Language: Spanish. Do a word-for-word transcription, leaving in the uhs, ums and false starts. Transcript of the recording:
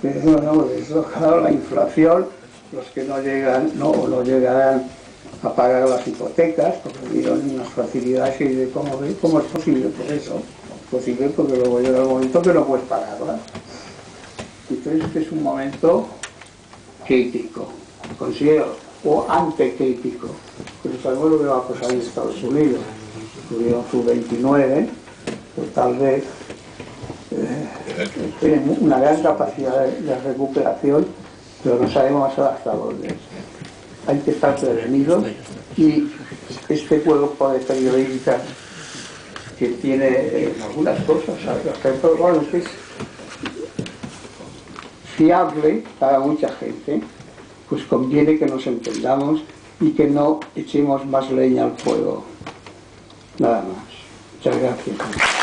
que bueno, eso, claro, la inflación, los que no llegan, no, no llegarán a pagar las hipotecas, porque dieron unas facilidades y de cómo, cómo es posible, pues eso, es posible porque luego llega el momento que no puedes pagarlas. Entonces este es un momento crítico, considero, o anticrítico, pero sabemos lo que va a pasar en Estados Unidos. Tuvieron su veintinueve, pues tal vez eh, tienen una gran capacidad de, de recuperación, pero no sabemos hasta dónde. Hay que estar prevenidos y este cuerpo de periodistas que tiene eh, algunas cosas, ¿sabes? Bueno, es que es fiable para mucha gente, pues conviene que nos entendamos y que no echemos más leña al fuego. Nada más. Muchas gracias.